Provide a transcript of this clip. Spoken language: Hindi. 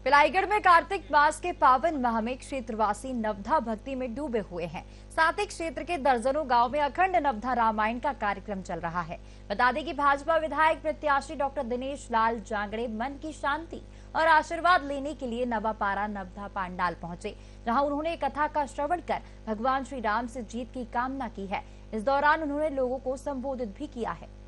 पिलाईगढ़ में कार्तिक मास के पावन माह में क्षेत्रवासी नवधा भक्ति में डूबे हुए हैं। साथ ही क्षेत्र के दर्जनों गांव में अखंड नवधा रामायण का कार्यक्रम चल रहा है। बता दें कि भाजपा विधायक प्रत्याशी डॉक्टर दिनेश लाल जांगड़े मन की शांति और आशीर्वाद लेने के लिए नवापारा नवधा पांडाल पहुंचे, जहां उन्होंने कथा का श्रवण कर भगवान श्री राम से जीत की कामना की है। इस दौरान उन्होंने लोगों को संबोधित भी किया है।